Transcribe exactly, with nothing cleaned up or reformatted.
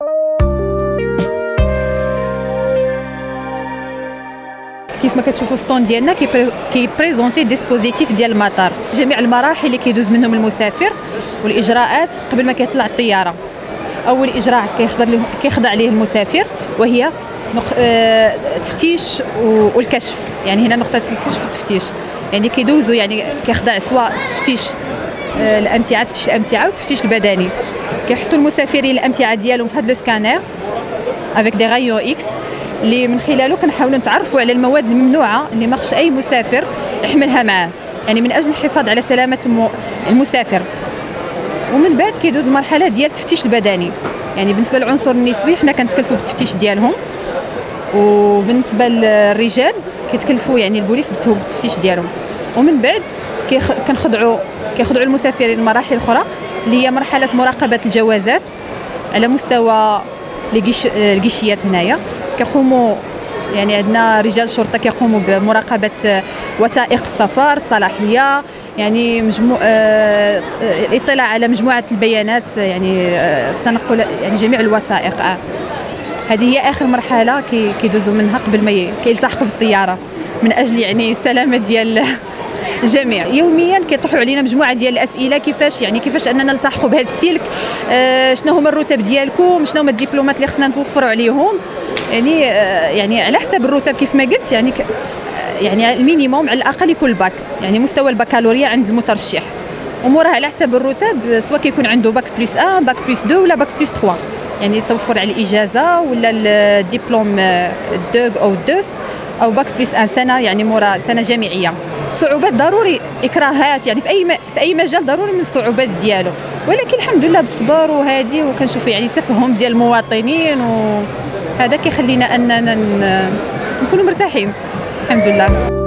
كيف ما كتشوفوا ستون ديالنا كيبريزونتي ديسبوزيتيف ديال المطار، جميع المراحل اللي كيدوز منهم المسافر والاجراءات قبل ما كيطلع الطياره. اول اجراء كيخضع له كيخضع ليه المسافر وهي التفتيش والكشف. يعني هنا نقطه الكشف والتفتيش، يعني كيدوزوا يعني كيخضع سواء تفتيش الامتعه تفتيش الامتعه والتفتيش البدني. كيحطوا المسافرين الامتعه ديالهم في هذا لو سكانير افيك دي رايون اكس اللي من خلاله كنحاولوا نتعرفوا على المواد الممنوعه اللي ما خصش اي مسافر يحملها معاه، يعني من اجل الحفاظ على سلامه المسافر. ومن بعد كيدوز المرحله ديال التفتيش البدني. يعني بالنسبه للعنصر النسوي حنا كنتكلفوا بالتفتيش ديالهم، وبالنسبه للرجال كيتكلفوا يعني البوليس بالتفتيش ديالهم. ومن بعد كنخضعوا كيخضعوا المسافرين لمراحل اخرى اللي هي مرحله مراقبه الجوازات على مستوى الكيشيات. هنايا كيقوموا يعني عندنا رجال شرطه كيقوموا بمراقبه وثائق السفر، الصلاحيه، يعني مجموع آه الاطلاع على مجموعه البيانات، يعني آه التنقل، يعني جميع الوثائق. آه. هذه هي اخر مرحله كيدوزوا منها قبل ما كيلتحقوا بالطياره من اجل يعني السلامه ديال الجميع. يوميا كيطرحوا علينا مجموعه ديال الاسئله، كيفاش يعني كيفاش اننا نلتحقوا بهذا السلك، آه شنو هما الرتب ديالكم، شنو هما الدبلومات اللي خصنا نتوفروا عليهم. يعني آه يعني على حسب الرتب كيف ما قلت، يعني يعني المينيموم على الاقل يكون الباك، يعني مستوى البكالوريا عند المترشح، وموراه على حسب الرتب سواء كيكون عنده باك بلس واحد، باك بلس اثنين، ولا باك بلس ثلاثة، يعني توفر على الاجازه ولا الدبلوم دوغ او دوست او باك بلس واحد سنه، يعني مورا سنه جامعيه. صعوبات ضروري، اكراهات، يعني في اي في اي مجال ضروري من الصعوبات ديالو، ولكن الحمد لله بالصبر وهادي، وكنشوف يعني التفهم ديال المواطنين، وهذا كيخلينا اننا نكونوا مرتاحين الحمد لله.